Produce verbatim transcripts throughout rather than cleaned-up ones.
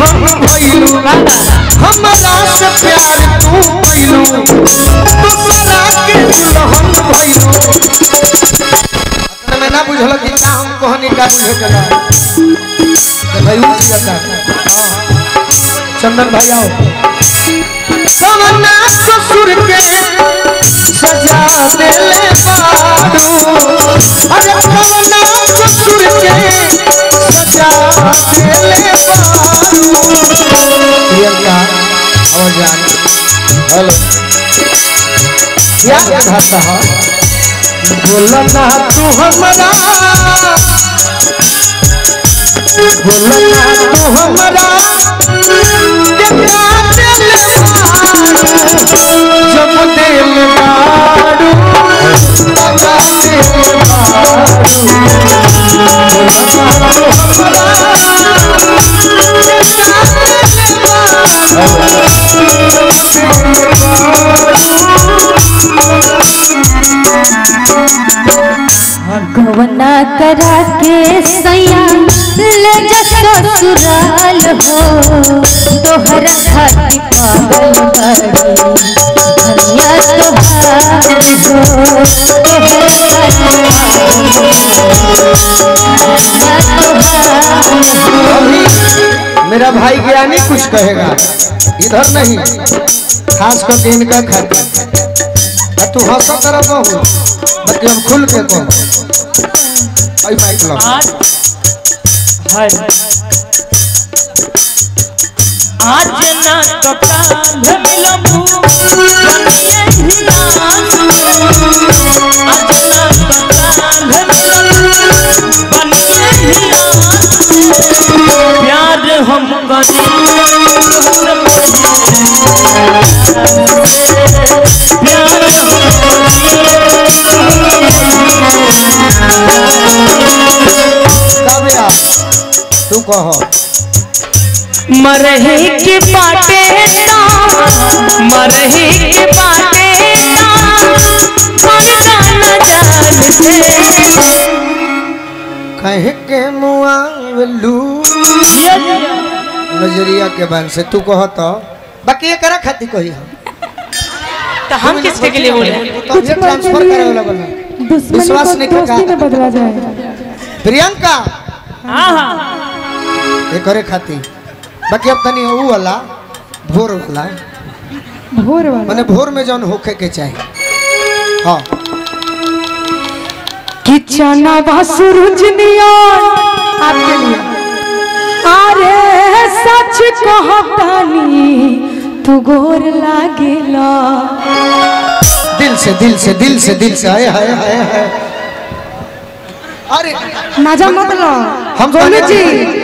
दुल्हन भइलू हमरा से प्यार तू भइलू दूसरा के दुल्हन भइलू मैं ना बुझल कि का हम कहानी का बुझे चला भाई उठ जाता चंदन भाई आओ सवना ससुर के सजा देले बारू अरे सवना ससुर के सजा देले बारू प्रियंका आवाज आ हेलो क्या भाषा है बोलना तू हमरा बोलना तू हमरा जब दिल बारू लगा दिल गवना करा के सैया ले जा ससुराल हो तोहरा खातिर पागल बड़ी धनिया तोहार हो मेरा भाई ज्ञानी कुछ कहेगा इधर नहीं खास करके इनका खातिर तू हंसा कर बहुत मतलब खुल के कहो आई माइक लो आज हाय आज ना तो काल मिलबू बनिए हिया आज ना तो काल मिलबू बनिए हिया प्यार हम करी प्यार तू कहो मरही के बाटे ना मरही के बाटे ना मरना न जान से कहे के मुआवलू नजरिया के बन से तू कहो तो बाकी ये करा खाती कही हम तो हम किसके के लिए बोले कुछ ट्रांसफर करे वाला बना विश्वास नहीं करता बदला जाए प्रियंका हां हां ये करे खाती बाकी अब तनी वो वाला भोर वाला भोर वाला माने भोर में जौन होखे के चाहिए हां किचना बासुरुज नियन आपके लिए अरे सच कहतानी तू गोर लागेला दिल से दिल से दिल से दिल से हाय हाय हाय हाय अरे मजा मत लो हम बोले जी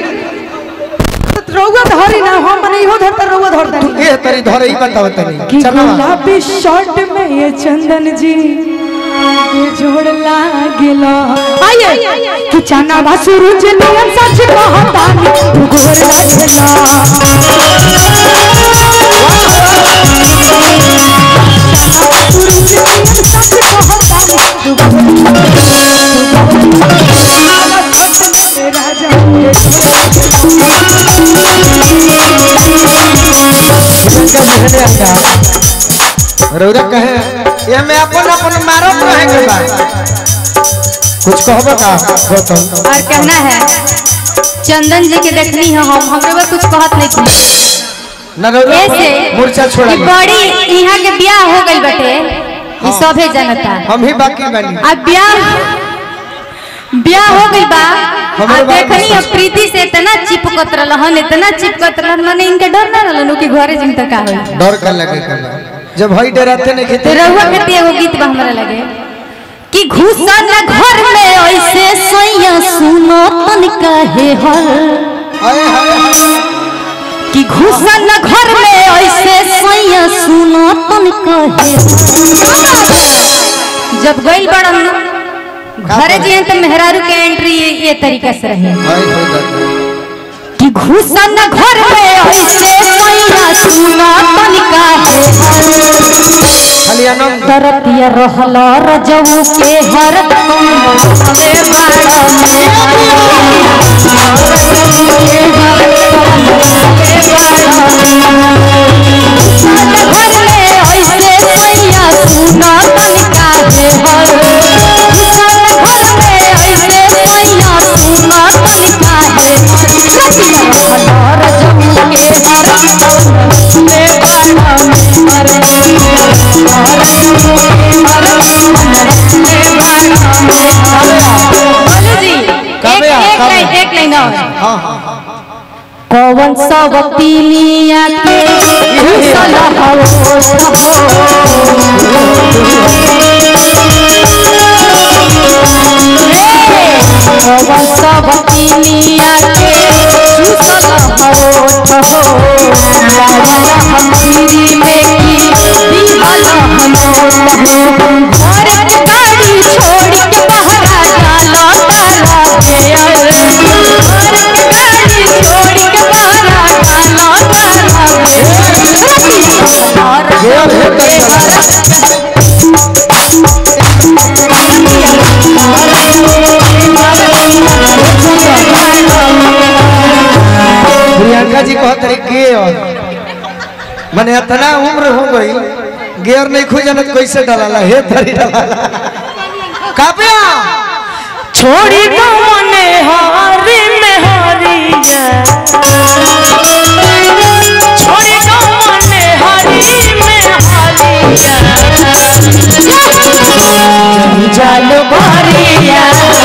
रउआ धरी ना हम नहीं हो धरता रउआ धरता तू ए तरी धरे ही बताव तनी कि चलवा गुलाबी शर्ट में ये चंदन जी ये जोड़ लागेला आइए कि चना बासुरुज नियन सच कहतानी तू गोर लागेला रौरा कहे ये मैं अपन अपन मारत रहे के बाद कुछ कहबो का गौतम और कहना है चंदन जी के देखनी है हम हमरे बस कुछ कहत नहीं थी न रौरा ऐसे मूर्छा छोड़ा कि बड़ी यहाँ के ब्याह हो गई बटे ये सभे जनता हम ही बाकी बनी अब ब्याह ब्याह हो गई बा हमरे अब बात देखनी में अब प्रीति से इतना चिपकत रहन इतना चिपकत रहन माने इनके डर ना रहन कि घरे जिन तक का होई डर कर लगे कर जब हई डराते नहीं तो खेते रहुआ के एगो गीत बा हमरा लगे कि घुसन घर में ऐसे सैया सुनो तन कहे हर हाय हाय कि घुसन घर में ऐसे सैया सुनो तन कहे जब गई बड़न घरे जी तो मेहरारू के एंट्री ये, ये तरीका से रहे हाय हाय दादा कि घुसन घर में ऐसे सैया सुनो तन कहे खाली आनंद तरतिया रहल रजऊ के हर में बाड़ा में लाइन और हाँ हाँ हाँ कौन सा वतीलिया के सलाह कौन सा वतीलिया के सलाह हमारी में की दीवाना और गाड़ी छोड़ के बहरा डाला तारा गया और गाड़ी छोड़ के बहरा डाला तारा गया प्रियंका जी कहत रही गेयर मैंने इतना उम्र हो गई गेयर नहीं खुद जानत कैसे डाला हे धरी डाला काव्या छोड़ी तो मने हारी में हारिया छोड़ी तो मने हारी में हारिया जाल भरिया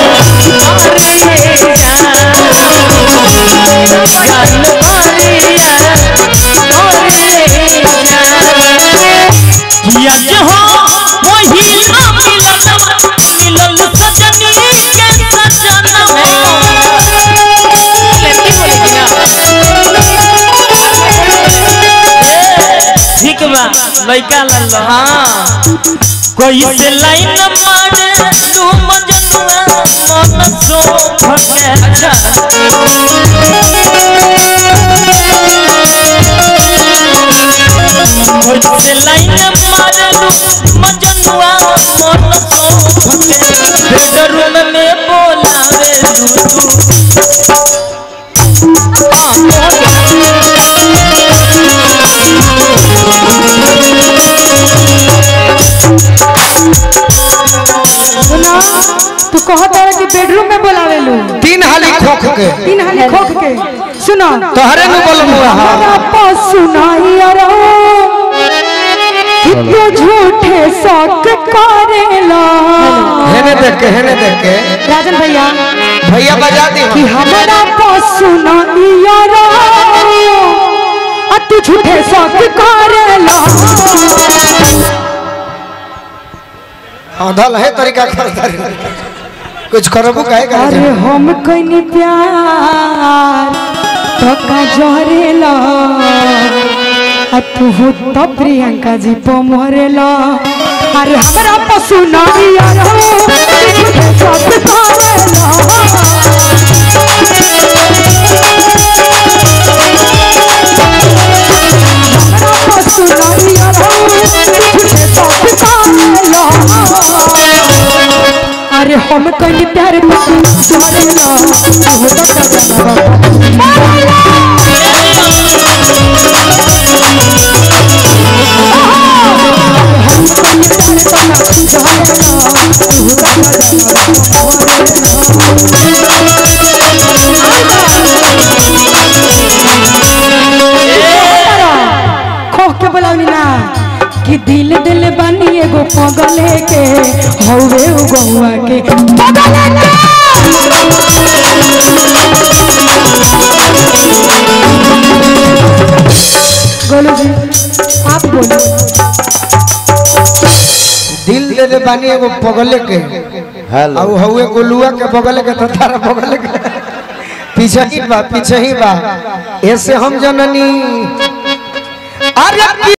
लइका लल्ला हाँ कोई से लाइन मारे तू मजनुआ मन सो भके अच्छा कोई से लाइन मारे तू मजनुआ मन सो भके बेडरूम में बोलावे तू तू कहता है कि बेडरूम में बुलावे लू तीन हाली खोख के तीन हाली खोख के सुनो तोहरे नु बोलमुआ हमारा पास सुनाई अरे कितने झूठे शौक करेला हेने देख के हेने देख के राजन भैया भैया बजा दी कि हमारा पास सुनाई अरे तू झूठे शौक करेला हां धल है तरीका कर कुछ करबो काहे करे अरे हम कइनी प्यार तो का जरेला आ तू तो प्रियंका जी प मरेला अरे हमरा पशु नहीं यार झूठे सब करेला हमरा पशु नहीं यार झूठे सब करेला अरे हम कहीं प्यार करेला खोह के बोलावनी ना कि दिल दिल बनी एगो पगले के हौवे उ गौआ के पगले के गोलू जी आप बोलो दिल दे दे बानी एगो पगले के हेलो अब हउए गोलुआ के बगल के तो तारा बगल के पीछे ही बा पीछे ही बा ऐसे हम जननी अरे